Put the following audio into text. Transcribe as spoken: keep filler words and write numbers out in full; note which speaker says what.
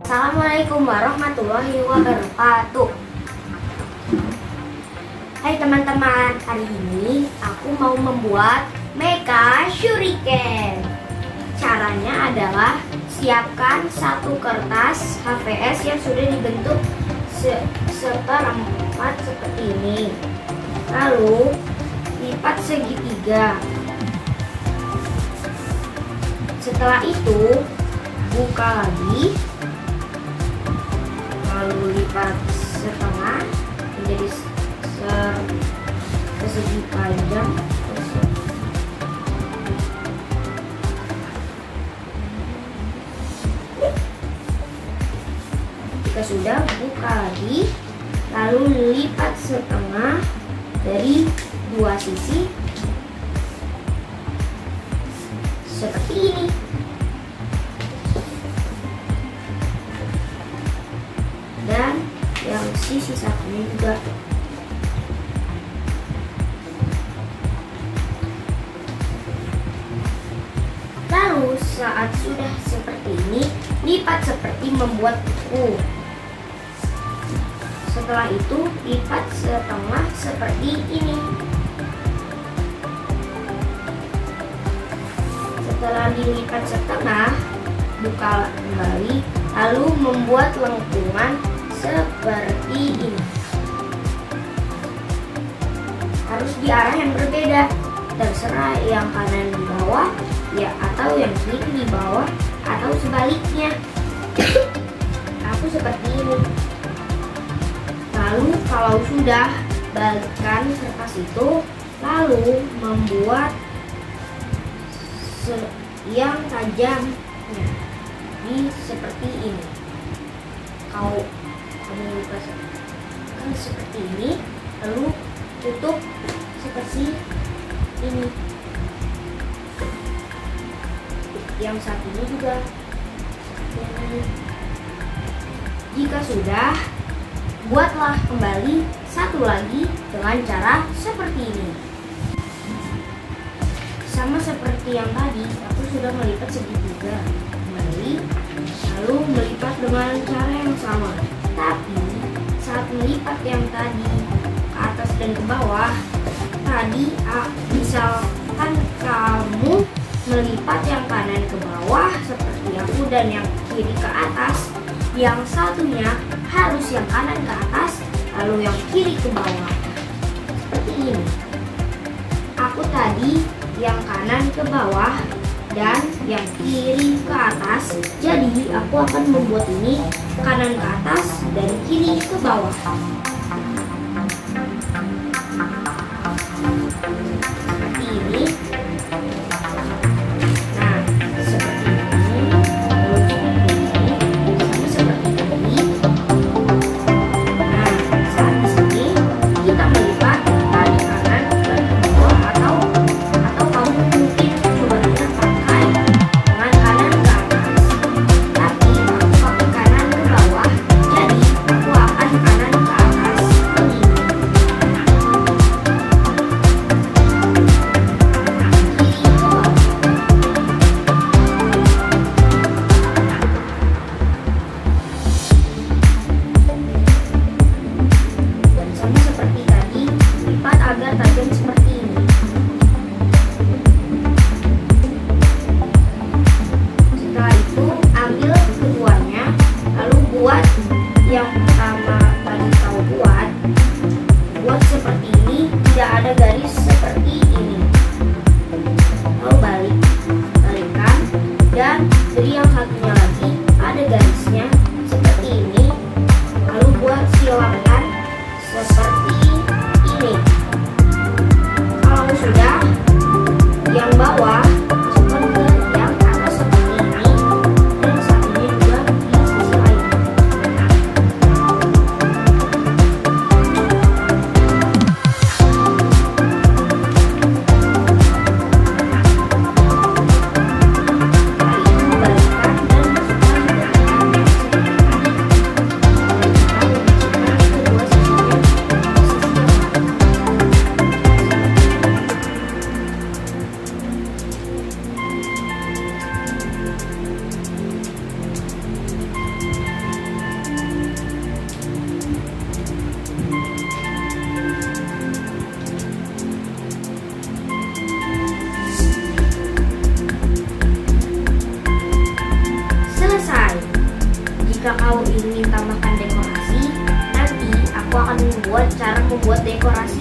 Speaker 1: Assalamualaikum warahmatullahi wabarakatuh. Hai teman-teman, hari ini aku mau membuat mecha shuriken. Caranya adalah siapkan satu kertas H V S yang sudah dibentuk se seperempat seperti ini. Lalu lipat segitiga. Setelah itu buka lagi, lalu lipat setengah menjadi se persegi panjang. Jika sudah, buka lagi, lalu lipat setengah dari dua sisi seperti ini. Dan yang sisi satunya juga. Lalu saat sudah seperti ini, lipat seperti membuat buku. Setelah itu lipat setengah seperti ini. Setelah dilipat setengah, buka kembali, lalu membuat lengkungan seperti ini. Harus di arah yang berbeda, terserah yang kanan di bawah ya, atau yang kiri di bawah, atau sebaliknya. Aku seperti ini. Lalu kalau sudah, balikkan kertas itu, lalu membuat yang tajam. Nah, ini seperti ini. Kau kamu kan seperti ini, lalu tutup seperti ini. Yang satunya juga seperti ini. Jika sudah, buatlah kembali satu lagi dengan cara seperti ini. Sama seperti yang tadi, aku sudah melipat segitiga kembali, lalu melipat dengan cara yang sama. Tapi saat melipat yang tadi ke atas dan ke bawah, tadi ah, misalkan kamu melipat yang kanan ke bawah seperti aku dan yang kiri ke atas, yang satunya harus yang kanan ke atas, lalu yang kiri ke bawah. Seperti ini. Aku tadi yang kanan ke bawah dan yang kiri ke atas. Jadi aku akan membuat ini kanan ke atas dan kiri ke bawah. Seperti ini. Nah, seperti ini. Lalu seperti ini. Sama seperti ini. Nah, saat di sini kita melipat dari kanan ke bawah, atau atau kamu mungkin coba pakai dengan kanan ke atas. Tapi aku pakai kanan ke bawah, jadi aku akan kanan ke atas begini. Kiri ke bawah. Dan sama seperti tadi, lipat agar tajam seperti ini. Setelah itu ambil keduanya, lalu buat yang pertama tadi kau buat. Buat seperti ini, tidak ada garis seperti ini. Lalu balik, balikkan, dan beri yang satunya lagi ada garisnya seperti ini. Lalu buat silakan seperti ini. Kalau sudah, yang bawah masukkan ke yang atas seperti ini, dan satunya juga di sisi lain. Nah, itu jika kau ingin tambahkan dekorasi, nanti aku akan membuat cara membuat dekorasi